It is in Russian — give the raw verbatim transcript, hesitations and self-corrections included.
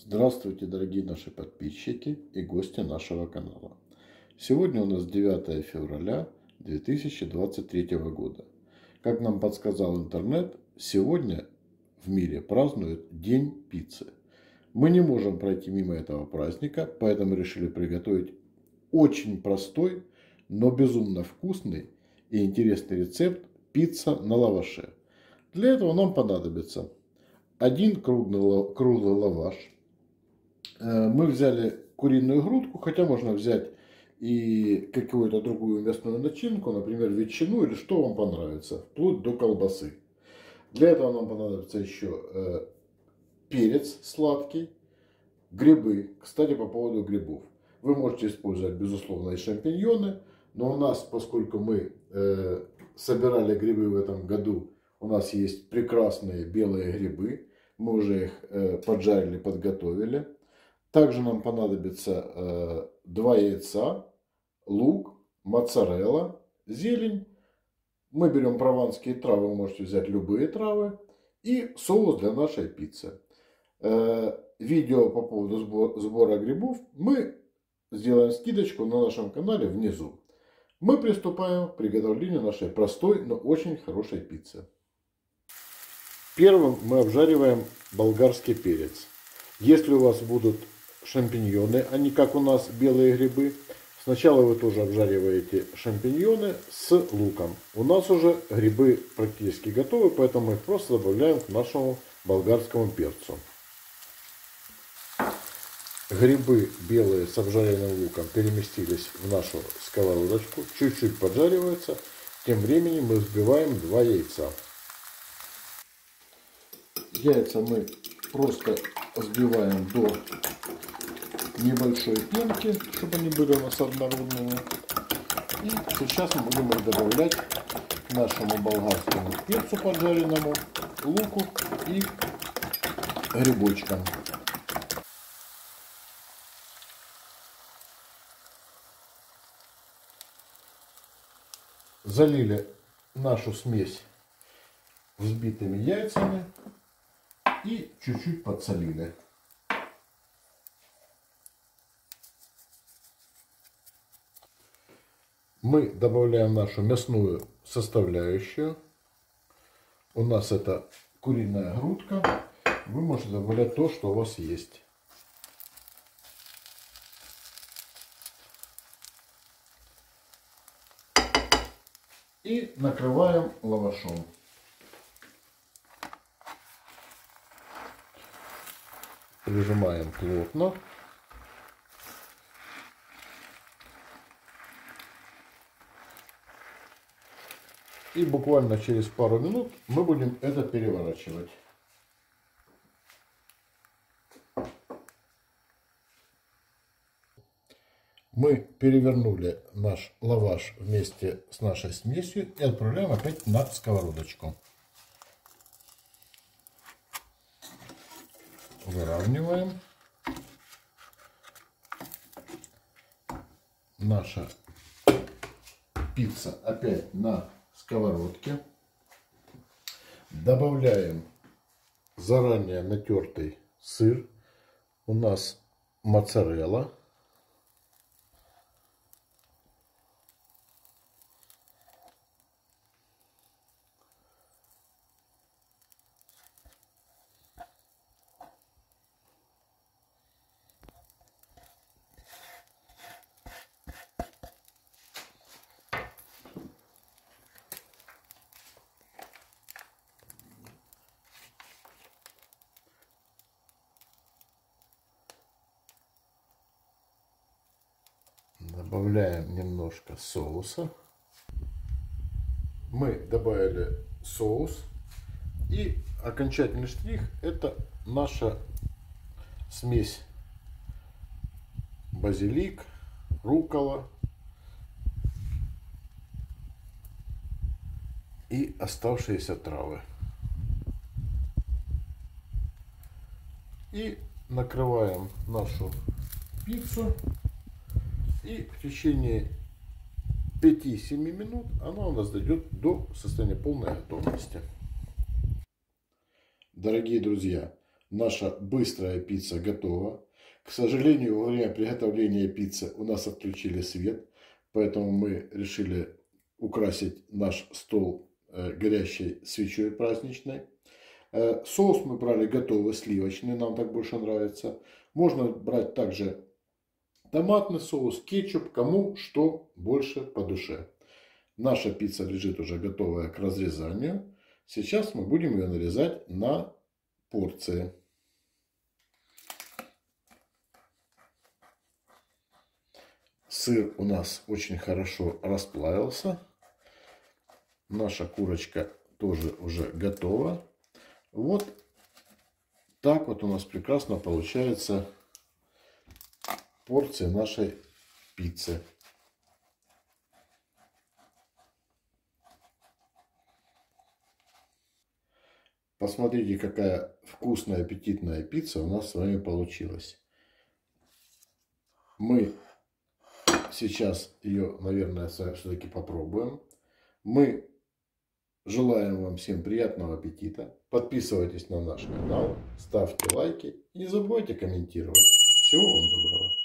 Здравствуйте, дорогие наши подписчики и гости нашего канала. Сегодня у нас девятое февраля две тысячи двадцать третьего года. Как нам подсказал интернет, сегодня в мире празднуют День пиццы. Мы не можем пройти мимо этого праздника, поэтому решили приготовить очень простой, но безумно вкусный и интересный рецепт пицца на лаваше. Для этого нам понадобится один круглый, круглый лаваш. Мы взяли куриную грудку, хотя можно взять и какую-то другую мясную начинку, например, ветчину или что вам понравится, вплоть до колбасы. Для этого нам понадобится еще перец сладкий, грибы. Кстати, по поводу грибов. Вы можете использовать, безусловно, и шампиньоны, но у нас, поскольку мы э, собирали грибы в этом году, у нас есть прекрасные белые грибы. Мы уже их э, поджарили, подготовили. Также нам понадобится э, два яйца, лук, моцарелла, зелень. Мы берем прованские травы, вы можете взять любые травы. И соус для нашей пиццы. Э, видео по поводу сбора, сбора грибов мы сделаем скидочку на нашем канале внизу. Мы приступаем к приготовлению нашей простой, но очень хорошей пиццы. Первым мы обжариваем болгарский перец. Если у вас будут шампиньоны, а не как у нас белые грибы, сначала вы тоже обжариваете шампиньоны с луком. У нас уже грибы практически готовы, поэтому мы их просто добавляем к нашему болгарскому перцу. Грибы белые с обжаренным луком переместились в нашу сковородочку, чуть-чуть поджариваются. Тем временем мы взбиваем два яйца. Яйца мы просто взбиваем до небольшой пенки, чтобы они были у нас однородными. И сейчас мы будем их добавлять к нашему болгарскому перцу поджаренному, луку и грибочкам. Залили нашу смесь взбитыми яйцами и чуть-чуть подсолили. Мы добавляем нашу мясную составляющую. У нас это куриная грудка. Вы можете добавлять то, что у вас есть. И накрываем лавашом. Прижимаем плотно. И буквально через пару минут мы будем это переворачивать. Мы перевернули наш лаваш вместе с нашей смесью и отправляем опять на сковородочку. Выравниваем. Наша пицца опять на сковородке. Добавляем заранее натертый сыр. У нас моцарелла. Добавляем немножко соуса. Мы добавили соус. И окончательный штрих — это наша смесь базилик, руккола и оставшиеся травы. И накрываем нашу пиццу. И в течение пяти-семи минут она у нас дойдет до состояния полной готовности. Дорогие друзья, Наша быстрая пицца готова. К сожалению, во время приготовления пиццы у нас отключили свет, поэтому мы решили украсить наш стол горящей свечой праздничной. Соус мы брали готовый, сливочный, нам так больше нравится. Можно брать также томатный соус, кетчуп, кому что больше по душе. Наша пицца лежит уже готовая к разрезанию. Сейчас мы будем ее нарезать на порции. Сыр у нас очень хорошо расплавился. Наша курочка тоже уже готова. Вот так вот у нас прекрасно получается порции нашей пиццы. Посмотрите, какая вкусная, аппетитная пицца у нас с вами получилась. Мы сейчас ее, наверное, все-таки попробуем. Мы желаем вам всем приятного аппетита. Подписывайтесь на наш канал, ставьте лайки и не забывайте комментировать. Всего вам доброго.